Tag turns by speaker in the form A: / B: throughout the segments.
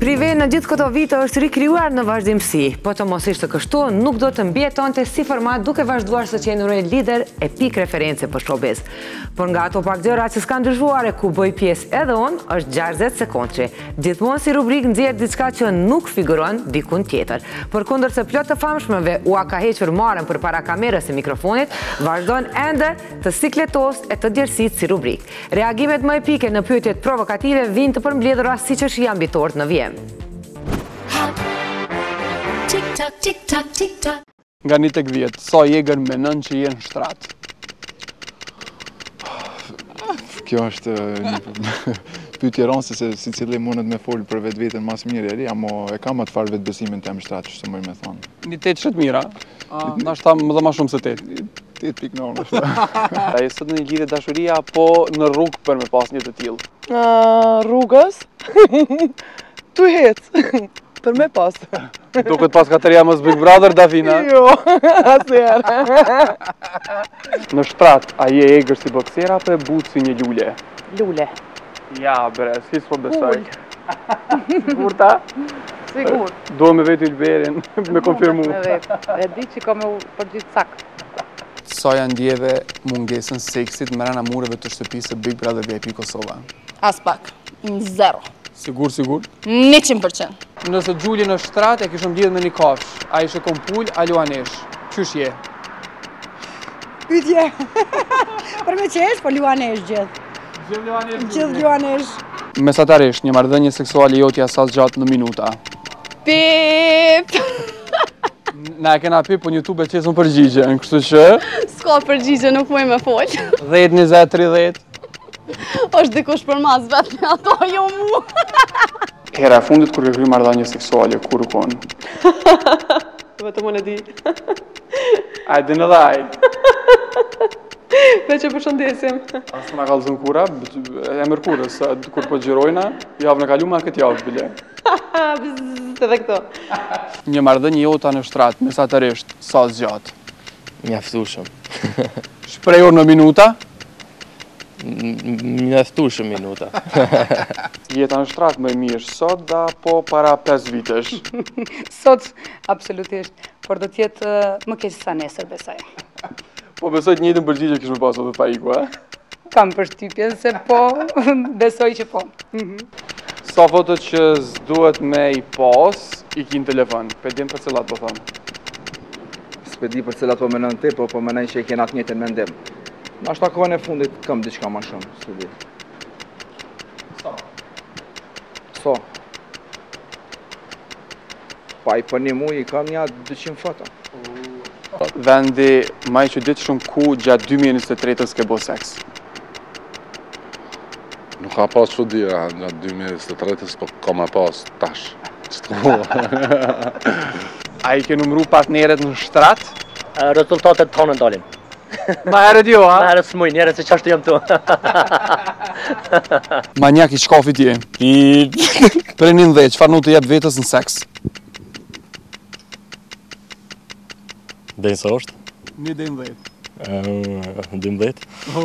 A: Prive në gjithë këto vite është rikrijuar në vazhdimsi, po të mos ishte kështu, nuk do të mbjetonte si format duke vazhduar së qenë lider e pik reference për showbiz. Por nga ato pak gjëra që s'ka ndryshuar e ku bëj pjesë edhe unë, është 60 sekondçi. Gjithmonë si rubrik nxjerr diçka që nuk figuron dikun tjetër. Përkundër se plot të famshmëve ua ka hequr marrën përpara kamerës e mikrofonit, vazhdojnë ende të sikletos e të djersit si rubrik. Reagimet më epike në pyetjet provokative vijnë të përmbledhura siç është i ambitorët në vjem.
B: Nga 1 vjetë, sa jegër menon që jenë shtrat?
C: Kjo është një pyetje rëndëse se si cili mundet me folë për vetë vetën mas mirë e mo e kam atë farë vetë besimin të shtrat, që të mëj me thonë.
B: Një 8 shetë mira, nashta më dhe ma shumë se 8.
C: 8.9 është.
B: A e sot në një lidhje dashuria, apo në rrugë për me pas një të tillë?
D: Rrugës? Tu hecë, për me pas.
B: Duket pas katëria mos Big Brother, Davina?
D: Jo, asnjëherë.
B: Në shtrat, a je egër si boksera apo e butë si një lule?
D: Lule.
B: Ja, bre, si s'po besoj. Sigur ta?
D: Sigur.
B: Do me vetë Ylberin, me konfirmu.
D: E di që ka me përgjithë sakt.
B: Sa janë ndjeve mungesën seksit me rana mureve të shtëpisë Big Brother VIP Kosova?
E: As pak, 0.
B: Sigur?
E: 100%.
B: Nëse Gjuli në shtrat e kishëm lidhë me një kafsh, a ishe kompull, a luanesh? Qysh je?
F: Pytje. Për me qesh, po luanesh gjithë. Gjithë luanesh.
B: Mesatarisht, një marrëdhënie seksuale jotja sa gjatë në minuta?
E: Pip!
B: Na e kena pip, po në YouTube e qesën përgjigje, në kështu që?
E: S'ka përgjigje, nuk muj me folë.
B: 10, 20, 30?
E: është dikush për mas vetë me ato, jo mu.
B: Hera e fundit kur ke kry marrëdhënie seksuale, kur u konë?
D: Vetëm unë e di.
B: Ajde në dhaj.
D: Me që përshëndesim.
B: Asë nga kalëzën kura, e mërkurës, kur po gjirojna, javë në kaluma këtë javë bile.
D: Bzzz, edhe këto.
B: Një marrëdhënie jota në shtrat, mesatarisht, sa zgjatë?
G: Mjaftueshëm.
B: Shprehur në minuta?
G: Mjaftueshëm minuta.
B: Jeta në shtrat më e mirë sot apo para 5 vitesh?
F: Sot, absolutisht, por do tjetë më keq sa nesër, besoj.
B: Po besoj të njëjtën përgjigje kish më pasur dhe pa iku, a?
F: Kam përshtypjen se po, besoj që po.
B: Sa foto që s'duhet me i pas, i ki në telefon? Pe dim për cilat po thonë?
H: S'pe di për cilat po menon ti, po menoj që i kena të njëjtën mendim. Nashta kohën e fundit kam diçka më shumë, s'u di. Sa? Pa i për një muj i kam një 200 foto.
B: Vendi ma i çuditshëm ku gjatë 2023-s ke bo seks?
I: Nuk ka pas çudia gjatë 2023-s, po ka me pas tash.
B: A i ke numru partneret në shtrat?
G: Rezultatet tonë ndalin.
B: Ma herët jo, a?
G: Ma herët s'muj, njerët se qashtu jam tu.
B: Manjak i shkafit je? Për 19, qëfar nuk të jep vetës në seks?
G: Dejnë së është?
B: 11.
G: 12.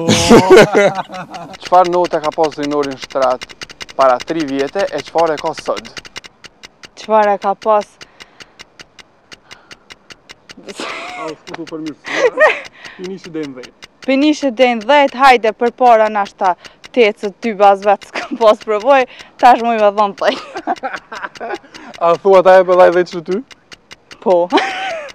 B: Qëfar note ka pas rinori në shtrat para 3 vjete e qëfar e ka sot?
D: Qëfar e ka pas?
B: Pinishë dhe 10.
D: Pinishë dhe 10, hajde për para nashta 8 se ty bas vetë s'kam pas provoj, tash muj me dhëmë taj.
B: A thua ta e për 10 që ty?
D: Po.